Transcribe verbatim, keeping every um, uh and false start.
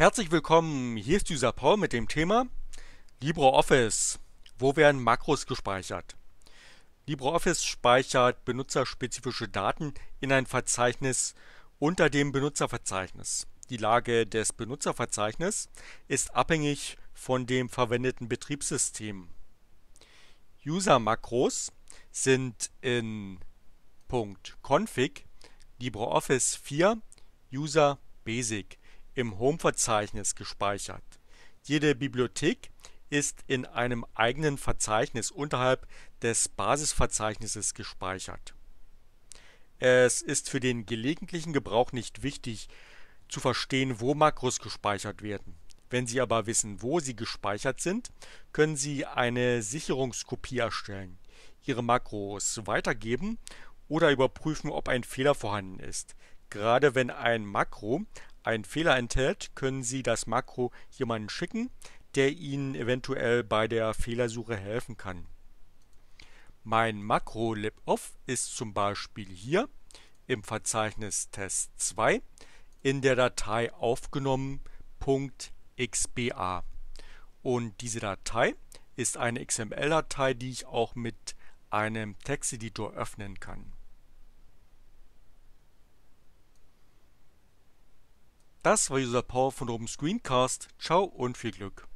Herzlich willkommen, hier ist User Paul mit dem Thema LibreOffice. Wo werden Makros gespeichert? LibreOffice speichert benutzerspezifische Daten in ein Verzeichnis unter dem Benutzerverzeichnis. Die Lage des Benutzerverzeichnisses ist abhängig von dem verwendeten Betriebssystem. User-Makros sind in .config LibreOffice vier User Basic im Home-Verzeichnis gespeichert. Jede Bibliothek ist in einem eigenen Verzeichnis unterhalb des Basisverzeichnisses gespeichert. Es ist für den gelegentlichen Gebrauch nicht wichtig zu verstehen, wo Makros gespeichert werden. Wenn Sie aber wissen, wo sie gespeichert sind, können Sie eine Sicherungskopie erstellen, Ihre Makros weitergeben oder überprüfen, ob ein Fehler vorhanden ist. Gerade wenn ein Makro einen Fehler enthält, können Sie das Makro jemanden schicken, der Ihnen eventuell bei der Fehlersuche helfen kann. Mein Makro liboff ist zum Beispiel hier im Verzeichnis Test zwei in der Datei aufgenommen.xba. Und diese Datei ist eine X M L-Datei, die ich auch mit einem Texteditor öffnen kann. Das war User Paul von oben Screencast. Ciao und viel Glück.